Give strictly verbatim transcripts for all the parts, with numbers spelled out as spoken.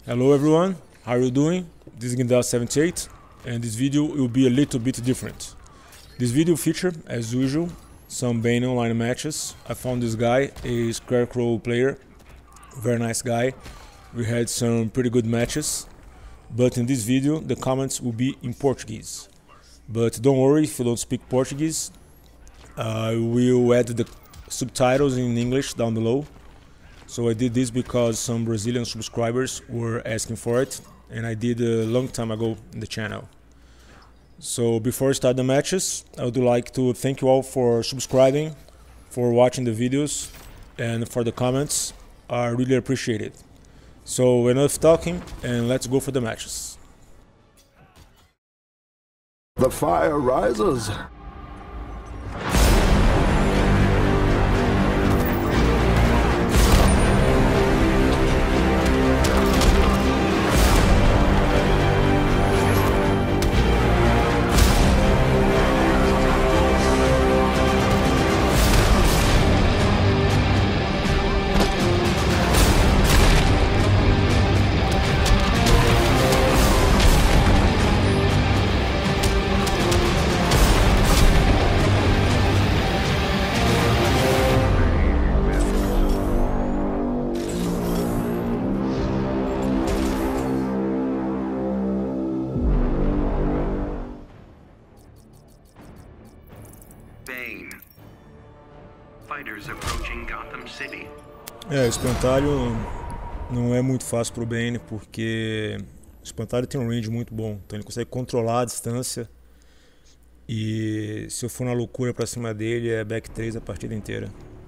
Hello everyone, how are you doing? This is Gindal seventy-eight and this video will be a little bit different. This video feature, as usual, some Bane online matches. I found this guy, a Scarecrow player, very nice guy. We had some pretty good matches, but in this video the comments will be in Portuguese. But don't worry if you don't speak Portuguese, I will add the subtitles in English down below. So I did this because some Brazilian subscribers were asking for it, and I did a long time ago in the channel. So before I start the matches, I would like to thank you all for subscribing, for watching the videos, and for the comments. I really appreciate it. So enough talking, and let's go for the matches. The fire rises. Bane. Fighters approaching Gotham City. É, o espantalho não é muito fácil pro Bane, porque o espantalho tem um range muito bom, então ele consegue controlar a distância. E se eu for na loucura pra cima dele, é back três a partida inteira.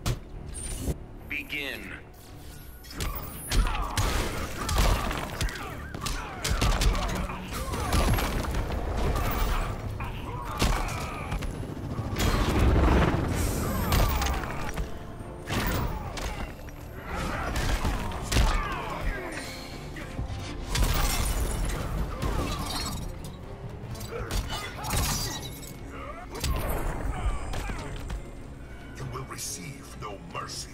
Begin. Receive no mercy.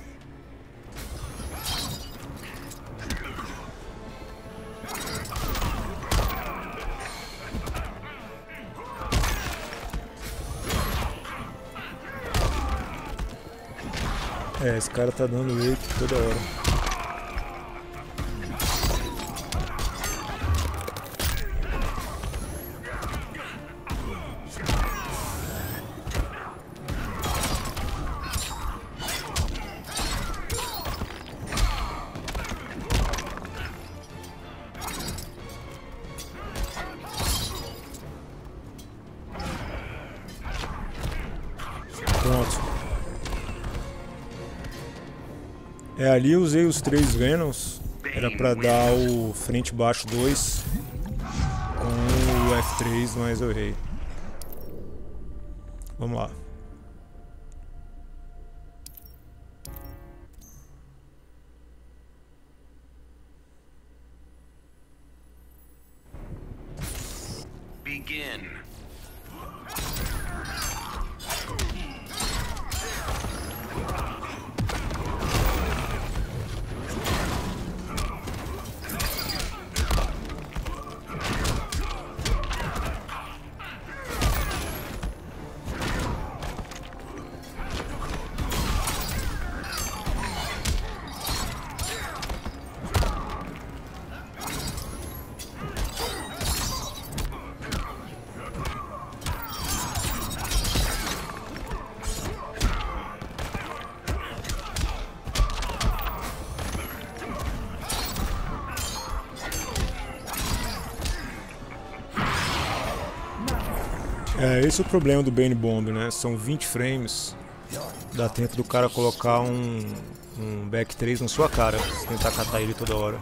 É, esse cara tá dando wake toda hora. Pronto. É, ali eu usei os três Venoms, era pra dar o frente baixo dois com o F três, mas eu errei. Vamos lá. Begin. É, esse é o problema do Bane Bomb, né? São vinte frames, dá tempo do cara colocar um, um back três na sua cara, se tentar catar ele toda hora.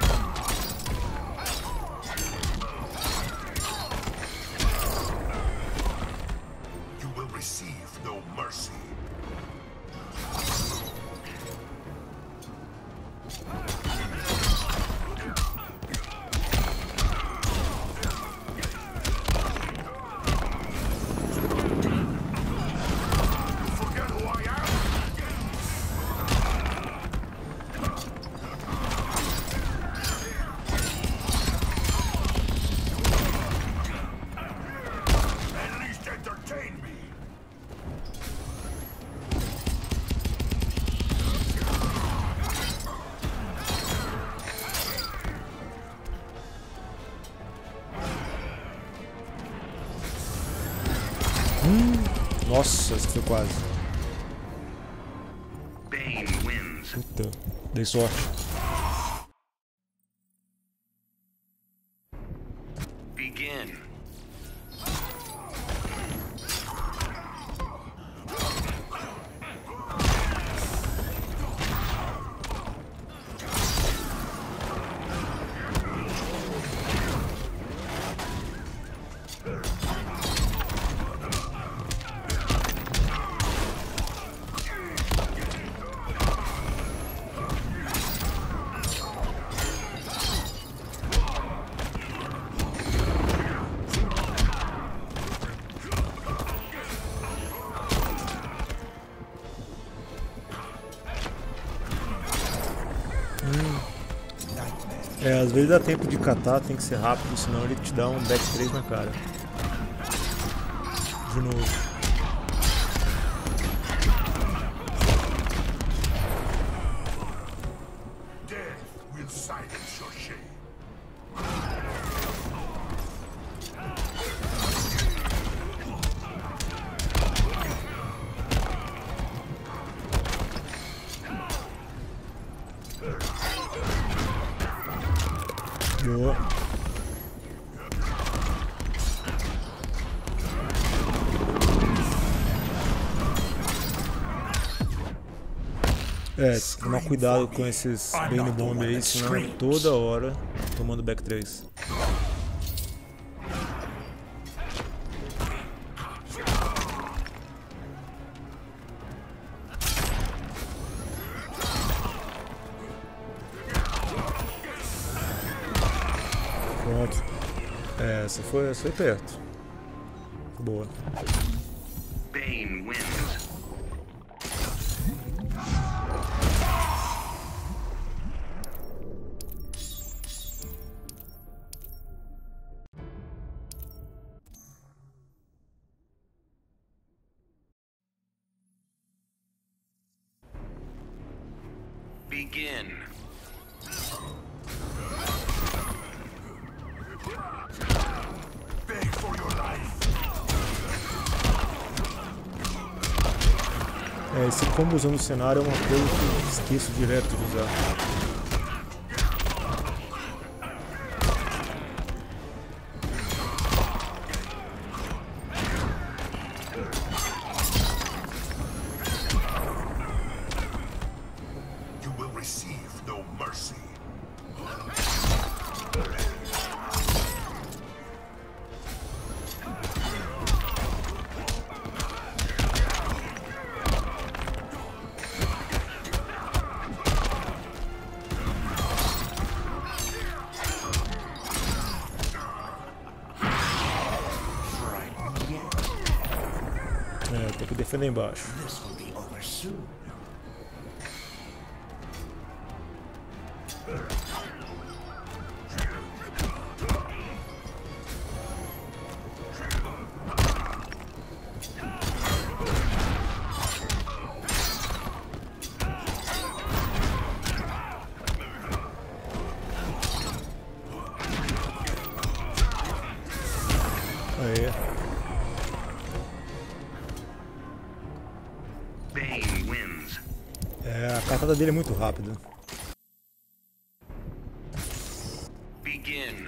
You will receive no mercy. Nossa, esse foi quase. Bane wins. Puta, dei sorte. Begin. É, às vezes dá tempo de catar, tem que ser rápido, senão ele te dá um back três na cara. De novo. Death will silence your shame. Boa. É, tem que tomar cuidado com esses Bane Bomb aí, senão toda hora tomando back três. Pronto. É, essa foi, essa foi perto. Boa. Bane wins. Begin. Beg for your life. É, esse combo usando o cenário é uma coisa que eu esqueço direto de usar. You will receive no mercy. É, tem que defender embaixo. This will be over soon. Aí. Bane wins. É, a cartada dele é muito rápida. Begin.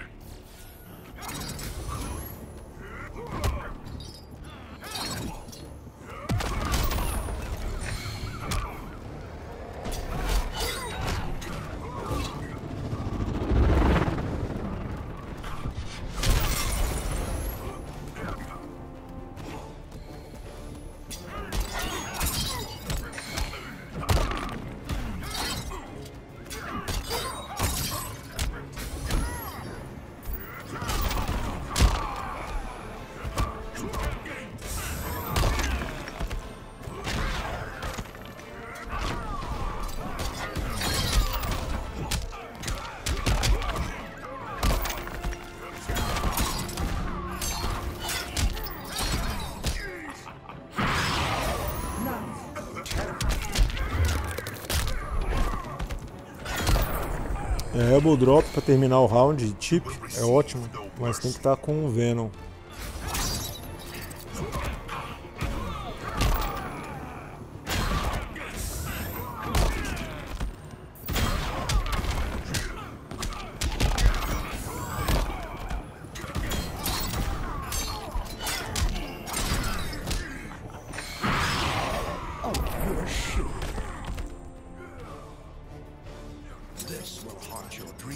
É, Elbow Drop pra terminar o round, chip, é ótimo, mas tem que estar com o Venom.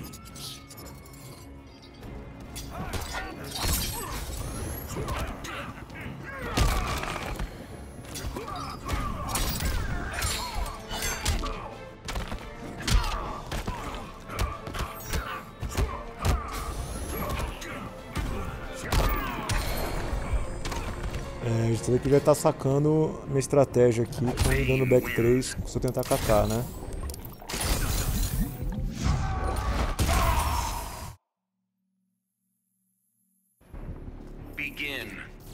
É, a gente que já está sacando minha estratégia aqui, com dando back três, se eu tentar catar, né? Begin.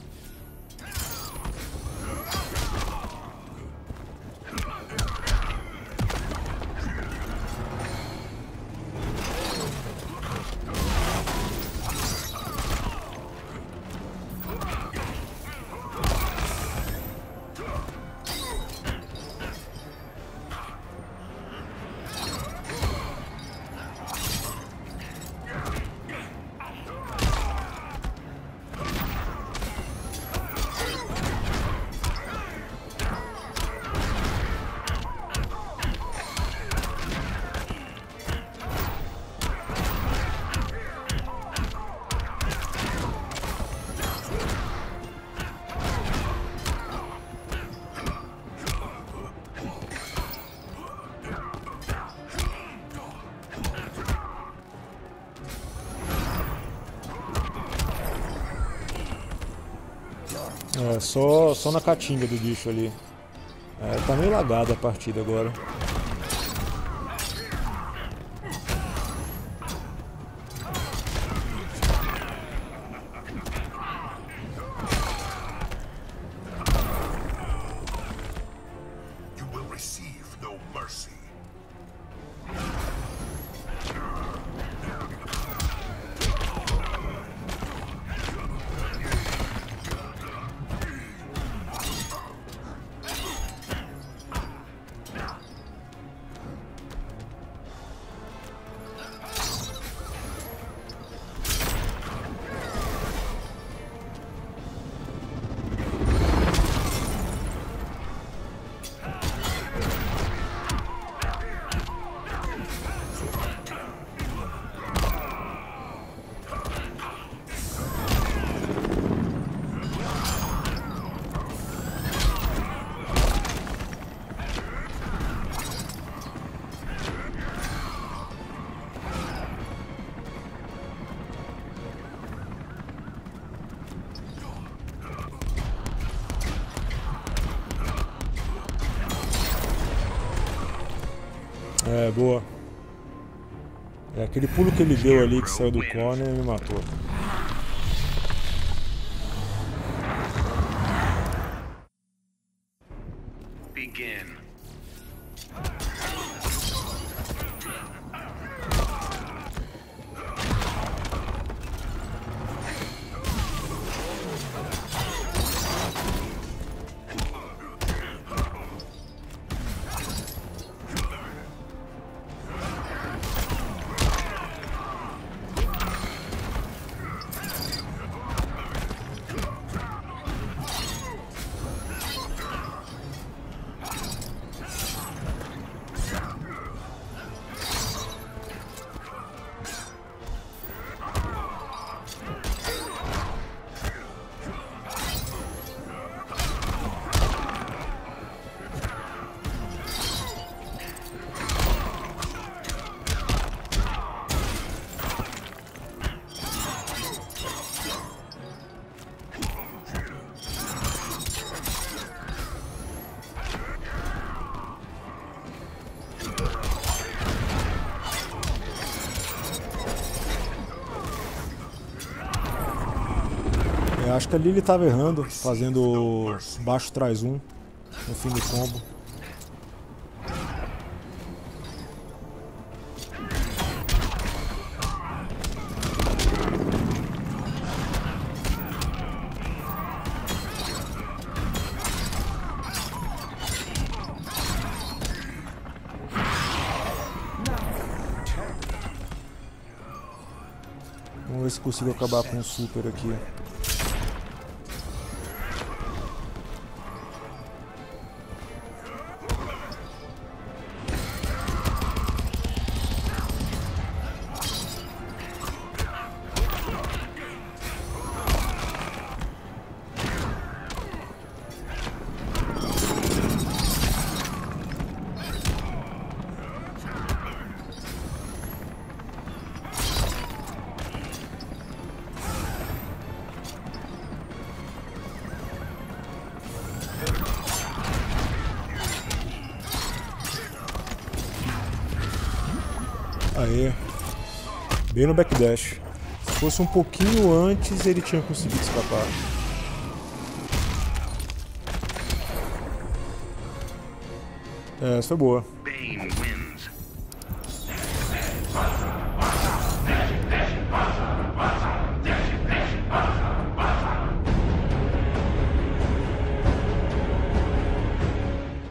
É, só, só na caatinga do bicho ali. É, tá meio lagada a partida agora. You will receive no mercy. É, boa. É, aquele pulo que ele deu ali, que saiu do corner, me matou. Begin. Eu acho que ali ele estava errando, fazendo baixo traz um no fim do combo. Vamos ver se consigo acabar com o super aqui. Aê. Bem no backdash. Se fosse um pouquinho antes, ele tinha conseguido escapar. É, essa foi boa. Bane wins.